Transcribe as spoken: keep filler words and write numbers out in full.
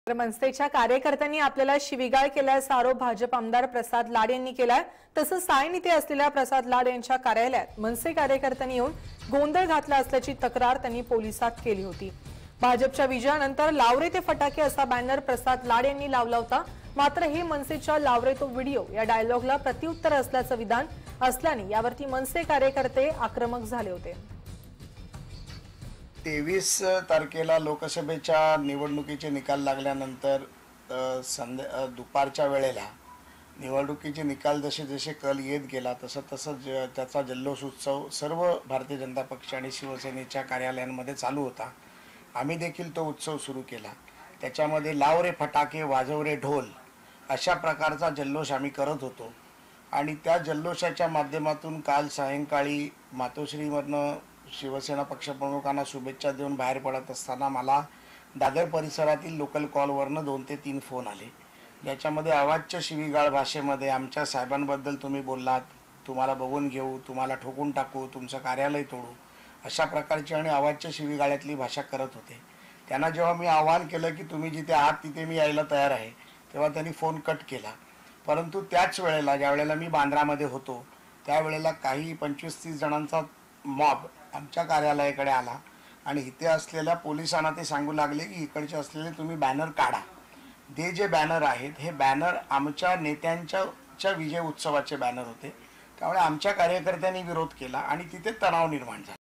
तर मनसेच्या कार्यकर्त्यांनी आपल्याला शिवीगाळ केल्याचा आरोप भाजप आमदार प्रसाद लाड यांनी केलाय। तसंच सायन इथे असलेल्या प्रसाद लाड यांच्या कार्यालयात मनसे कार्यकर्त्यांनी येऊन गोंधळ घातला असल्याची तक्रार त्यांनी पोलिसात केली होती। भाजपच्या विजयानंतर लावरे ते फटाके असा बॅनर प्रसाद लाड यांनी लावला होता। मात्र हे मनसेच्या लावरे तो व्हिडिओ या डायलॉगला प्रत्युत्तर असल्याचं विधान असल्याने यावरती मनसे कार्यकर्ते आक्रमक झाले होते। तेवीस तारखेला लोकसभेच्या निवडणुकीचे निकाल लागल्यानंतर संध्या दुपारच्या वेळेला निवडणुकीचे निकाल जसे जसे कल येत गेला तसं तसं ज त्याचा जल्लोष उत्सव सर्व भारतीय जनता पक्ष आणि शिवसेनेच्या कार्यालयांमध्ये चालू होता। आम्ही देखील तो उत्सव सुरू केला। त्याच्यामध्ये लावरे फटाके वाजवरे ढोल अशा प्रकारचा जल्लोष आम्ही करत होतो आणि त्या जल्लोषाच्या माध्यमातून काल सायंकाळी मातोश्रीमधनं शिवसेना पक्षप्रमुखांना शुभेच्छा देऊन बाहेर पडत असताना मला दादर परिसरातील लोकल कॉलवरनं दोन ते तीन फोन आले, ज्याच्यामध्ये अवाच्य शिवीगाळ भाषेमध्ये आमच्या साहेबांबद्दल तुम्ही बोललात, तुम्हाला बघून घेऊ, तुम्हाला ठोकून टाकू, तुमचं कार्यालय तोडू अशा प्रकारची आणि अवाच्य शिवीगाळ्यातली भाषा करत होते। त्यांना जेव्हा मी आवाहन केलं की तुम्ही जिथे आहात तिथे मी यायला तयार आहे, तेव्हा त्यांनी फोन कट केला। परंतु त्याच वेळेला ज्या वेळेला मी बांद्रामध्ये होतो त्यावेळेला काही पंचवीस तीस जणांचा मॉब आमच्या कार्यालयाकडे आला आणि इथे असलेल्या पोलिसांना ते सांगू लागले की इकडचे असलेले तुम्ही बॅनर काढा। ते जे बॅनर आहेत हे बॅनर आमच्या नेत्यांच्या विजय उत्सवाचे बॅनर होते, त्यामुळे आमच्या कार्यकर्त्यांनी विरोध केला आणि तिथे तणाव निर्माण झाला।